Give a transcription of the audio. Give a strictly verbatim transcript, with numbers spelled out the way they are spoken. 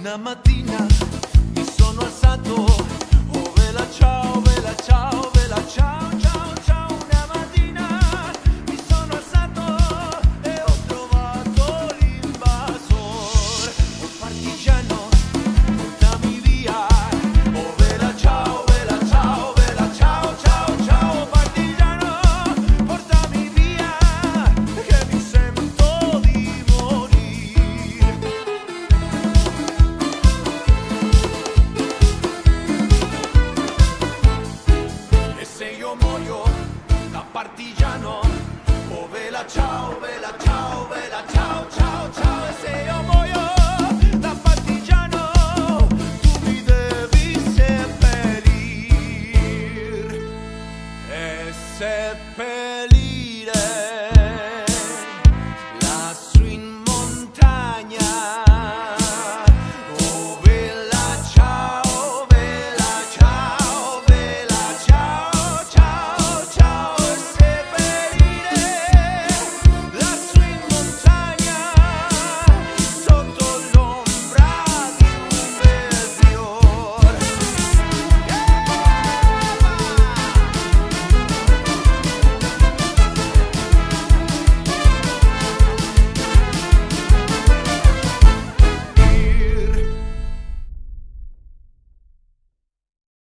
Una mattina mi sono alzato, oh vela ciao, vela ciao, vela ciao, ciao, ciao. Una mattina mi sono alzato e ho trovato l'invasor. Oh partigiano, portami via, oh vela ciao, vela ciao, vela ciao, ciao, ciao. Partigiano, portami via, che mi sento di morire. E se io muoio da partigiano, oh vela ciao, vela ciao, vela ciao, ciao, ciao. E se io muoio da partigiano, tu mi devi seppellir e seppellir.